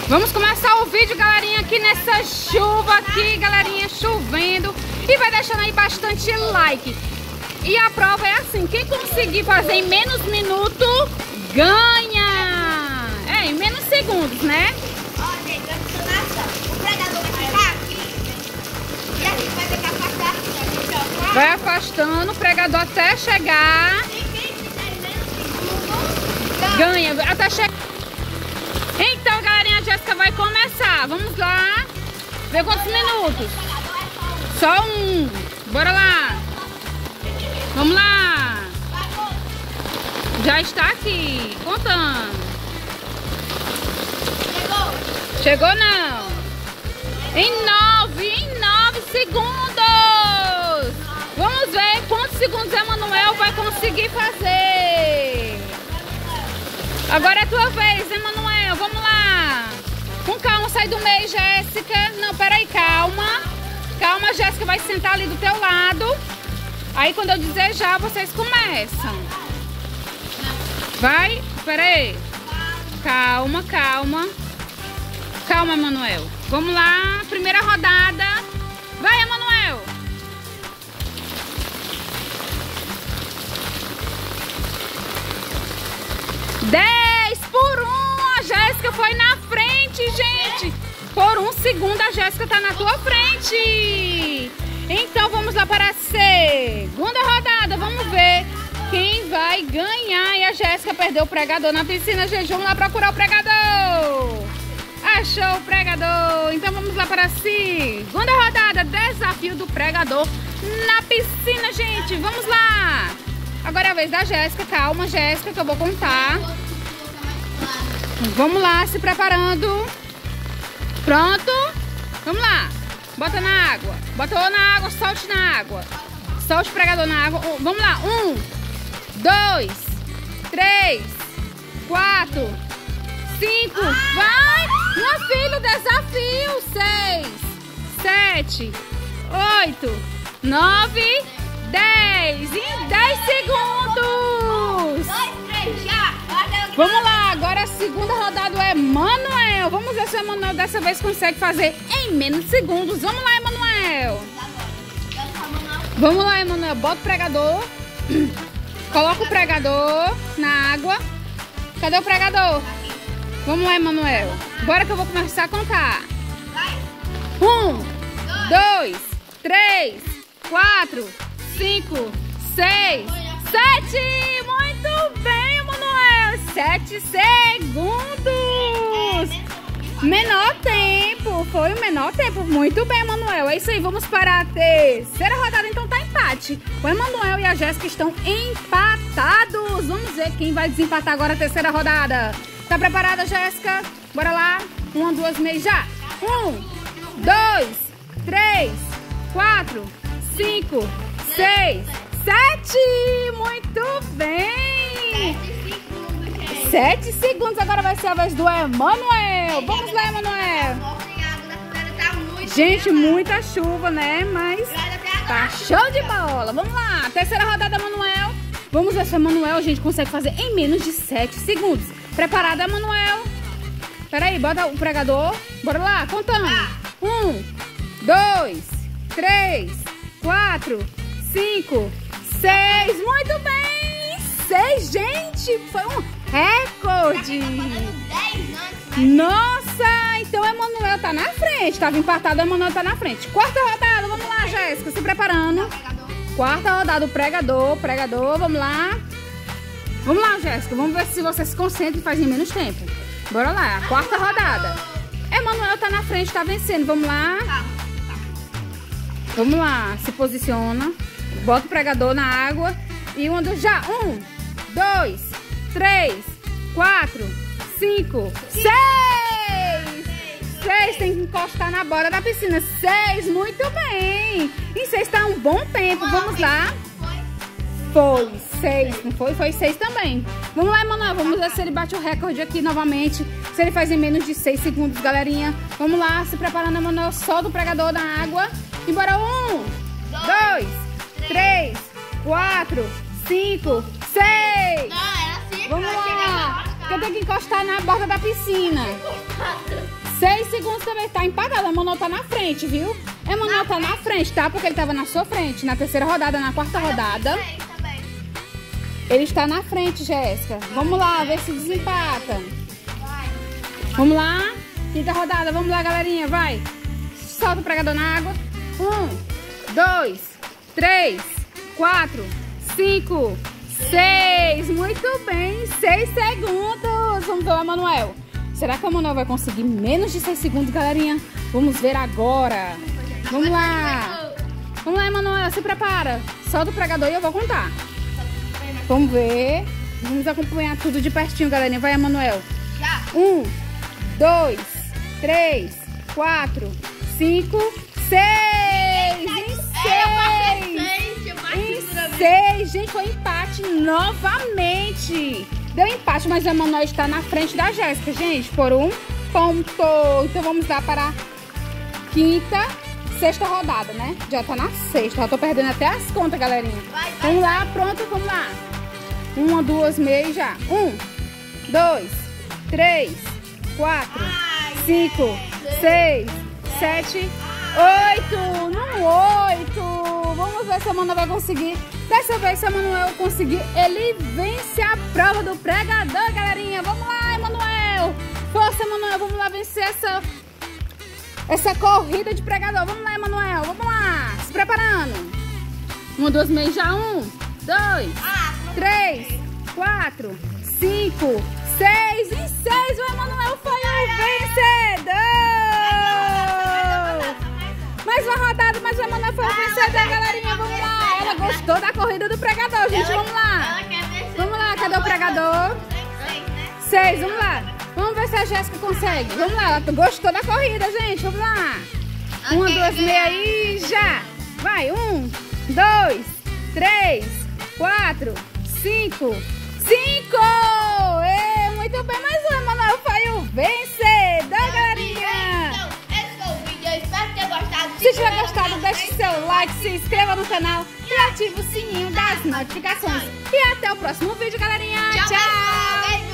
Vamos começar o vídeo, galerinha, aqui nessa chuva aqui, galerinha, chovendo. E vai deixando aí bastante like. E a prova é assim, quem conseguir fazer em menos minuto, ganha. É, em menos segundos, né? Ó, gente, o pregador vai ficar aqui. E a gente vai ter que afastar aqui, ó. Vai afastando o pregador até chegar. E quem fizer em menos segundos, Ganha, até chegar. Então, galerinha, a Jéssica vai começar. Vamos lá. Ver quantos minutos. Só um. Bora lá. Vamos lá. Já está aqui. Contando. Chegou não. Em 9 segundos. Vamos ver quantos segundos Emanuel vai conseguir fazer. Agora é a tua vez, Emanuel. Vamos lá. Com calma, sai do meio, Jéssica. Não, peraí, calma. Calma, Jéssica vai sentar ali do teu lado. Aí quando eu dizer já, vocês começam. Vai, peraí. Calma, calma. Calma, Emanuel. Vamos lá, primeira rodada. Vai, Emanuel. Por 1, a Jéssica foi na frente, gente. Por 1 segundo a Jéssica tá na tua frente. Então vamos lá para a segunda rodada. Vamos ver quem vai ganhar. E a Jéssica perdeu o pregador na piscina, gente. Vamos lá procurar o pregador. Achou o pregador. Então vamos lá para a segunda rodada. Desafio do pregador na piscina, gente. Vamos lá. Agora é a vez da Jéssica. Calma, Jéssica, que eu vou contar. Vamos lá, se preparando. Pronto? Vamos lá. Bota na água. Botou na água, solte na água. Solte o pregador na água. Vamos lá. 1, 2, 3, 4, 5. Vai! Meu filho, desafio. 6, 7, 8, 9, 10. Em 10 segundos. 2, 3, já. Vamos lá, agora a segunda rodada é Emanuel. Vamos ver se o Emanuel dessa vez consegue fazer em menos segundos. Vamos lá, Emanuel. Vamos lá, Emanuel. Bota o pregador. Coloca o pregador na água. Cadê o pregador? Vamos lá, Emanuel. Bora que eu vou começar a contar. 1, 2, 3, 4, 5, 6, 7. Muito bem, Emanuel. 7 segundos. Menor tempo. Foi o menor tempo. Muito bem, Emanuel. É isso aí. Vamos para a terceira rodada. Então tá empate. O Emanuel e a Jéssica estão empatados. Vamos ver quem vai desempatar agora a terceira rodada. Tá preparada, Jéssica? Bora lá. 1, 2, meio já. 1, 2, 3, 4, 5, 6, 7. Muito bem. 7 segundos. Agora vai ser a vez do Emanuel. Vamos lá, Emanuel. Gente, muita chuva, né? Mas tá show de bola. Vamos lá. Terceira rodada, Emanuel. Vamos ver se o Emanuel, gente, consegue fazer em menos de 7 segundos. Preparada, Emanuel? Peraí, bota o pregador. Bora lá, contando. 1, 2, 3, 4, 5, 6. Muito bem. 6, gente. Foi um recorde. Nossa, então o Emanuel tá na frente. Tava empatado, o Emanuel tá na frente. Quarta rodada, vamos lá, Jéssica, se preparando. Quarta rodada, o pregador, vamos lá. Vamos lá, Jéssica, vamos ver se você se concentra e faz em menos tempo. Bora lá, quarta rodada. Emanuel tá na frente, tá vencendo, vamos lá. Vamos lá, se posiciona. Bota o pregador na água. E já, 1, 2, 3, 4, 5, 6. 6, tem que encostar na borda da piscina. 6, muito bem. Em 6 tá um bom tempo, vamos lá. Foi 6, não foi? Foi 6 também. Vamos lá, Emanuel, vamos ver se ele bate o recorde aqui novamente. Se ele faz em menos de 6 segundos, galerinha. Vamos lá, se preparando, Emanuel, solta o pregador na água. E bora, 1, 2, 3, 4, 5, 6. Vamos lá. Porque eu tenho que encostar na borda da piscina. 6 segundos também. Tá empatado. O Emanuel tá na frente, viu? O Emanuel tá na frente, tá? Porque ele tava na sua frente. Na terceira rodada, na quarta rodada. Ele está na frente, Jéssica. Vamos lá, ver se desempata. Vamos lá. Quinta rodada. Vamos lá, galerinha. Vai. Solta o pregador na água. 1, 2, 3, 4, 5, 6. Muito bem. 6 segundos. Vamos ver o Emanuel. Será que o Emanuel vai conseguir menos de 6 segundos, galerinha? Vamos ver agora. Vamos lá. Vamos lá, Emanuel. Se prepara. Solta o pregador e eu vou contar. Vamos ver. Vamos acompanhar tudo de pertinho, galerinha. Vai, Emanuel. 1, 2, 3, 4, 5, 6. Em 6. Gente, foi empate novamente. Deu empate, mas o Emanuel está na frente da Jéssica, gente, por 1 ponto. Então vamos lá para a sexta rodada, né? Já tá na sexta. Já tô perdendo até as contas, galerinha. Vamos lá, pronto, vamos lá. 1, 2, meio já. 1, 2, 3, 4, 5, 6, 7, 8. No 8. Vamos ver se a Emanuel vai conseguir. Dessa vez, se a Emanuel conseguir, ele vence a prova do pregador, galerinha. Vamos lá, Emanuel. Força, Emanuel. Vamos lá vencer essa corrida de pregador. Vamos lá, Emanuel. Vamos lá. Se preparando. 1, 2, meio já. 1, 2, 3, 4, 5, 6. E 6. O Emanuel foi o vencedor. Mais uma rodada, mas o Emanuel foi o vencedor, galerinha. Vamos lá. Ela gostou da corrida do pregador, gente. Vamos lá. Vamos lá. Cadê o pregador? 6. Vamos lá. Vamos ver se a Jéssica consegue. Vamos lá. Ela gostou da corrida, gente. Vamos lá. 1, 2, meio aí. Já. Vai. 1, 2, 3, 4, 5. 5! Muito bem, mas o Emanuel foi o vencedor, galerinha! Então, esse foi o vídeo, eu espero ter gostado. Se tiver gostado, deixe seu like, se inscreva no canal e ative o sininho das notificações. E até o próximo vídeo, galerinha! Tchau!